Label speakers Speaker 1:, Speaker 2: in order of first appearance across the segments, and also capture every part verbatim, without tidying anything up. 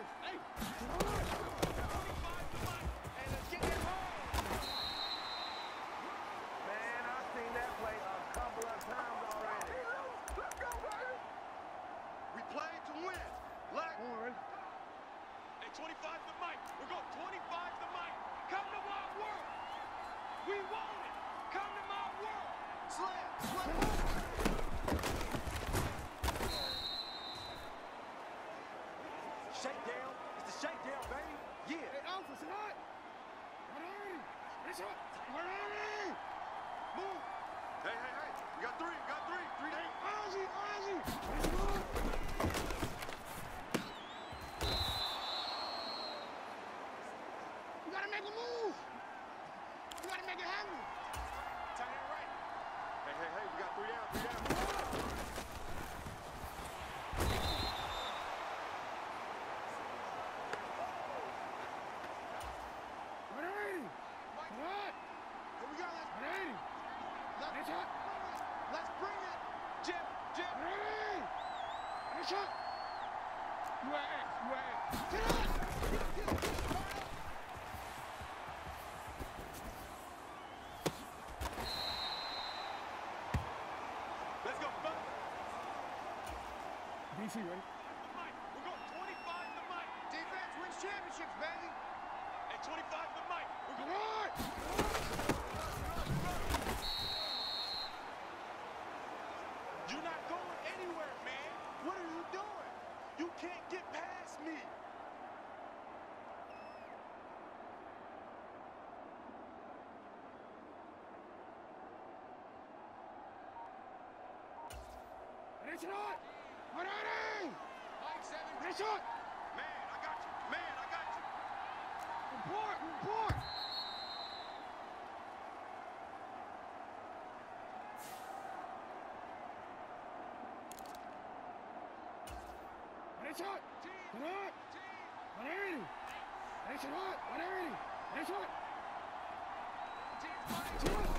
Speaker 1: twenty-five the mic. We're going twenty-five the mic. Come to my world. We want it. Come to my world. Slam. Slam.
Speaker 2: Shakedown. It's the shakedown, baby. Yeah.
Speaker 3: Hey, Alpha, it's hot. What are you? It's hot. What are you? Move.
Speaker 1: Hey, hey, hey. We got three. We got three. Three.
Speaker 3: Hey, Ozzy, Ozzy. Let's move. You gotta make a move. You gotta make it happen.
Speaker 1: Tight end right. Hey, hey, hey, we got three down, three down.
Speaker 3: one eighty. What?
Speaker 1: Here we go, let's
Speaker 3: one eighty.
Speaker 1: Let's,
Speaker 3: Nice shot.
Speaker 1: let's bring it. Jim, Jim.
Speaker 3: one eighty. Nice shot. U A X, U A X. Get up.
Speaker 1: Let's go, bud.
Speaker 3: D C, ready?
Speaker 1: Mike, we're going twenty-five the mic.
Speaker 2: Defense wins championships, baby.
Speaker 1: Hey, twenty-five the mic. We're
Speaker 3: Come
Speaker 1: going.
Speaker 3: on.
Speaker 1: You're not going anywhere, man. What are you doing? You can't get past me.
Speaker 3: Nice shot. one eighty.
Speaker 1: Mike seven.
Speaker 3: Nice shot.
Speaker 1: Man, I got you. Man, I got you.
Speaker 3: Report, report. Nice shot. Come on. one eighty. Nice shot. one eighty. Nice shot. Nice shot.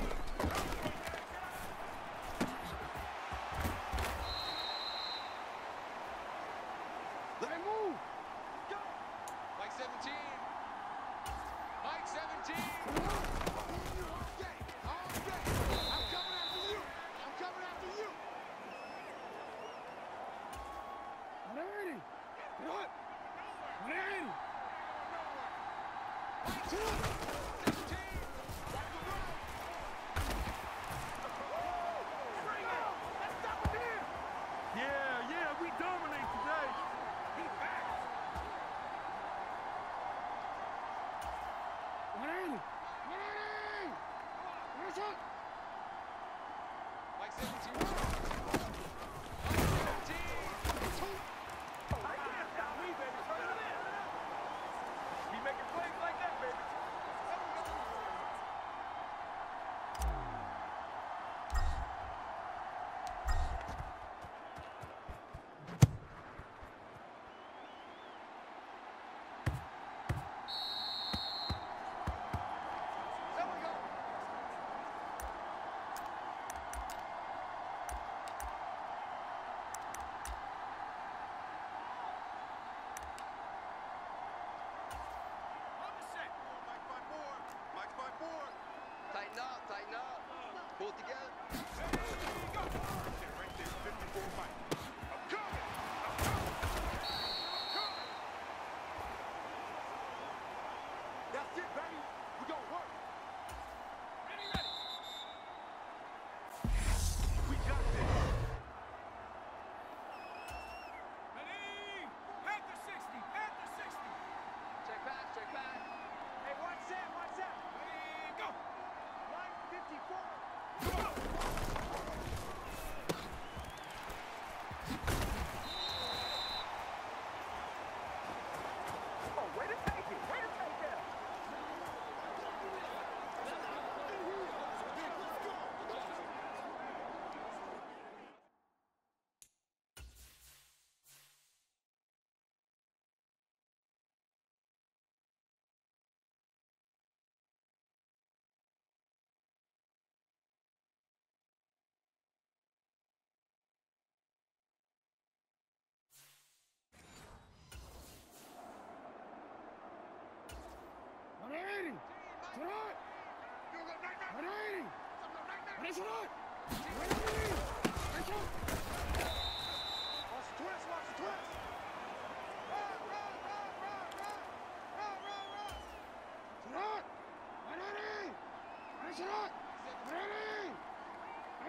Speaker 3: Let him move.
Speaker 1: Go. Mike seventeen. Mike seventeen.
Speaker 2: All day. All day. I'm coming after you. I'm coming after you.
Speaker 3: one eighty. Get up. one eighty. Get up.
Speaker 1: Yeah, yeah, we dominate today.
Speaker 3: one eighty. one eighty. Nice shot.
Speaker 1: Mike seventeen. Mike seventeen. I can't stop me, baby. Turn it in. Keep making plays like that, baby. There we go. Mike by four. Mike's by four.
Speaker 4: Tighten up, tighten up. Pull it together.
Speaker 1: Go. Right there, fifty-four Mike. I'm coming. I'm coming. I'm coming.
Speaker 2: That's it, baby. We gonna work.
Speaker 1: Ready, ready. We got this. Ready. Panther sixty. Panther sixty.
Speaker 4: Check back, check back.
Speaker 2: Hey, watch that, watch that.
Speaker 1: Ready, go.
Speaker 2: Line fifty-four.
Speaker 1: Go.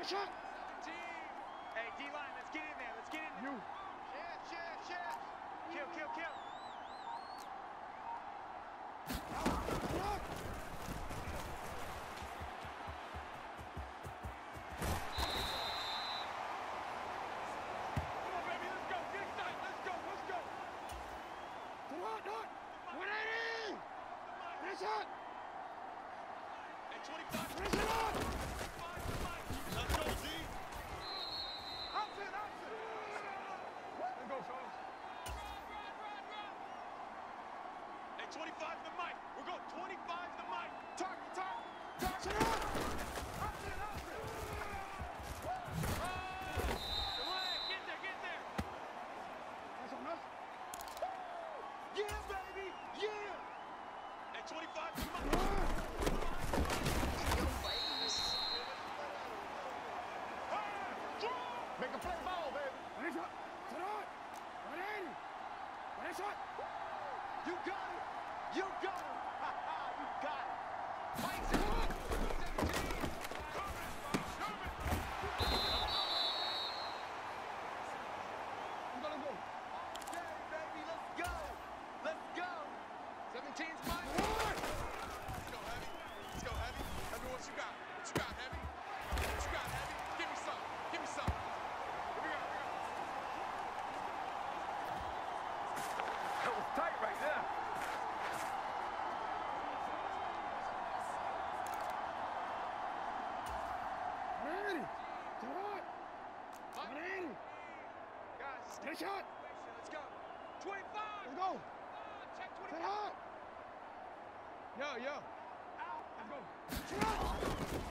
Speaker 3: shot.
Speaker 1: Hey, D-line, let's get in there. Let's get in there.
Speaker 3: You.
Speaker 2: Shift, shift, shift.
Speaker 1: Kill, kill, kill.
Speaker 3: Shot.
Speaker 1: Come on, baby, let's go. Get excited. Let's go. Let's go.
Speaker 3: To the hot, dot. one eighty. Finish shot.
Speaker 1: Hey, twenty-five.
Speaker 3: Finish it up.
Speaker 1: Let's go, G. Option, option. Let's go, fellas. Hey, twenty-five to the mic. We're going twenty-five to the mic. Target, target.
Speaker 3: Finish it up.
Speaker 1: Option, option. Come on, get there, get there.
Speaker 3: That's enough.
Speaker 1: Yeah, baby. Yeah. Hey, twenty-five to the mic. Make a play ball, baby.
Speaker 3: Finish shot. To the hot. one eighty. Finish shot.
Speaker 1: You got it. You got it. Ha ha, you got it. Mike's
Speaker 3: To the hot.
Speaker 1: seventeen. Coming, coming.
Speaker 3: I'm gonna go.
Speaker 1: Okay, baby, let's go. Let's go. seventeen's
Speaker 3: To
Speaker 1: mine.
Speaker 3: the hot.
Speaker 1: Let's go, Heavy. Let's go, Heavy. Heavy, what you got? What you got, Heavy? What you got, Heavy? Give me some. Give me some. Here we go, here we go. That was tight right there.
Speaker 3: one eighty. To the hot. one eighty.
Speaker 1: Guys, let's
Speaker 3: Finish
Speaker 1: get
Speaker 3: shot.
Speaker 1: Let's go. twenty-five.
Speaker 3: Let's go.
Speaker 1: Check
Speaker 3: To the
Speaker 1: twenty-five.
Speaker 3: hot.
Speaker 1: Yo, yo. Out. Let's go.
Speaker 3: To the hot.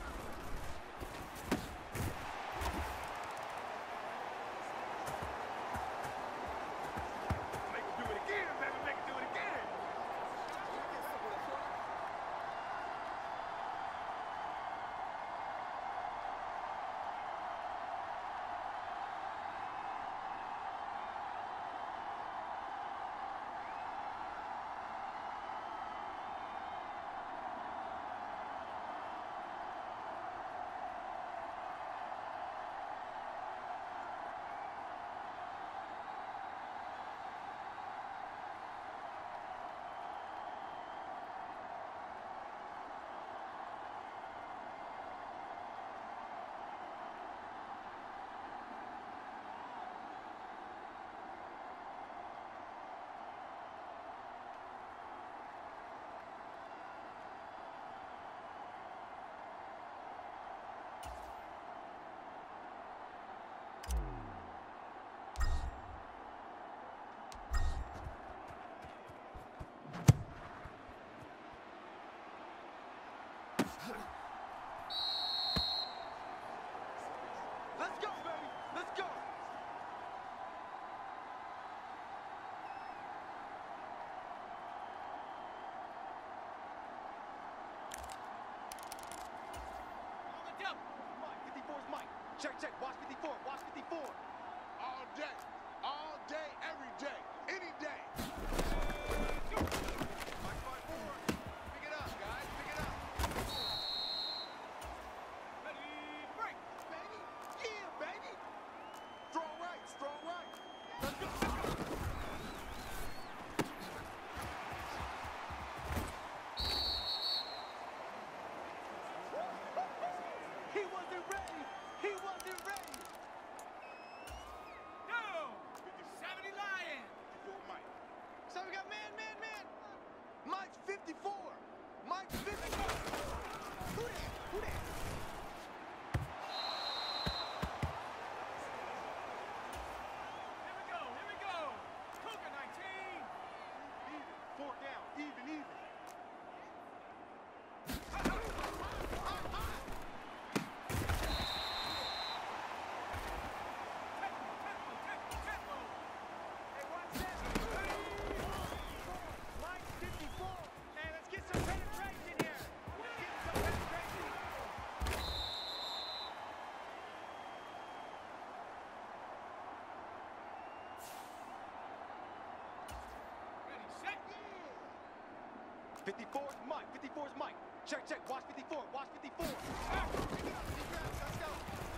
Speaker 1: Make him do it again, baby. Make him do it again. Let's go, baby. Let's go. Mike, fifty-four's Mike. Check, check. Watch fifty-four. Watch fifty-four.
Speaker 2: All day. All day, every day. Any day.
Speaker 1: Mike five four. Pick it up, guys. Pick it up. Ready, break.
Speaker 2: Baby. Yeah, baby. Strong right, strong right.
Speaker 1: Let's go. Let's go. He wasn't ready. He wasn't ready. No. seventy Lions.
Speaker 2: fifty-four Mike.
Speaker 1: So we got man, man, man. Mike's fifty-four. Mike's fifty-four. Who that? Who that? Here we go. Here we go. Cougar nineteen. Even. Four down. Even, even. fifty-four's Mike. fifty-four's Mike. Check, check. Watch fifty-four. Watch fifty-four.
Speaker 2: Defense, let's go.